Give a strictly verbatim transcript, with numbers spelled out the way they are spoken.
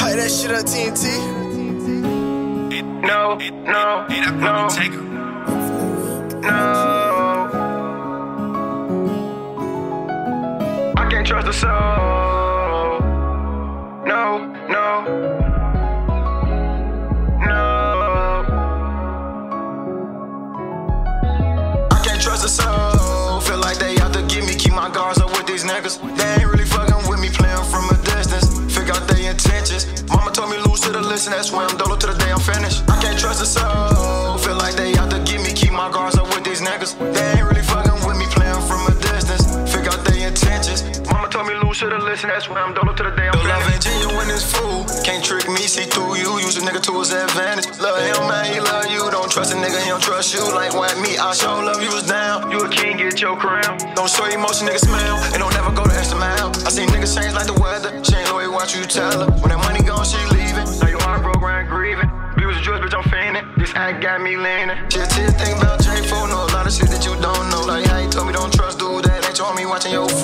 Light that shit up, T N T. No, no, no, no. I can't trust a soul. No, no, no. I can't trust a soul. Feel like they out to get me, keep my guards up with these niggas. They ain't really fucking with me, playing from a distance. Figure out their intentions. Mama told me lose to the list, and that's why I'm dolo to the day I'm finished. I can't trust a soul. Feel like they out to get me, keep my guards up with these niggas. They ain't really fucking with me, playing from a distance. Figure out their intentions. Mama told me lose to the list, and that's why I'm dolo to the day I'm finished. Your love ain't genuine, this fool. Can't trick me, see through you. Use a nigga to his advantage. Love him, man, he love you. Don't trust a nigga, he don't trust you. Like why me, I show love you was down. You a king, get your crown. Don't show emotion, nigga smile. And don't never go the extra mile. I seen niggas change like the weather. She ain't loyal, watch you tell her. When that money gone, she leaving. Now your heart broke, around grieving. Be was a judge, bitch, I'm fainting. This act got me leaning. Shit, shit, think about J four. Know a lot of shit that you don't know. Like how he told me don't trust, dude. That ain't told me watching your